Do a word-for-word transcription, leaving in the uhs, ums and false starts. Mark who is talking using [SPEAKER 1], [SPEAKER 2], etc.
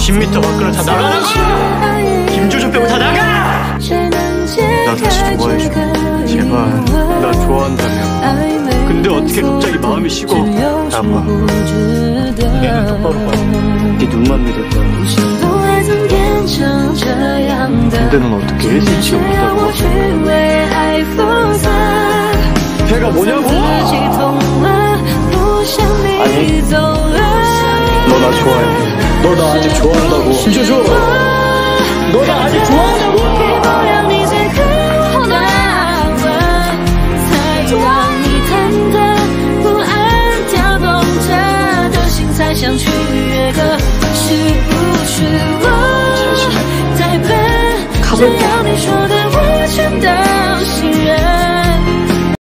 [SPEAKER 1] 십 미터 밖으로 다 나가라고! 김조조 빼고 다 나가!
[SPEAKER 2] 나 다시 좋아해줘. 제발.
[SPEAKER 1] 나 좋아한다며. 근데 어떻게 갑자기 마음이 식어?
[SPEAKER 2] 나봐.
[SPEAKER 1] 얘는 똑바로 봐. 네 눈만 믿었다.
[SPEAKER 2] 근데 넌 어떻게 일 센티미터 못하고?
[SPEAKER 1] 걔가 뭐냐고!
[SPEAKER 2] 아니, 너 나 좋아해.
[SPEAKER 1] 너 나 아직 좋아한다고. 김조조! 너 나 아직 좋아한다고!
[SPEAKER 2] 가볼게.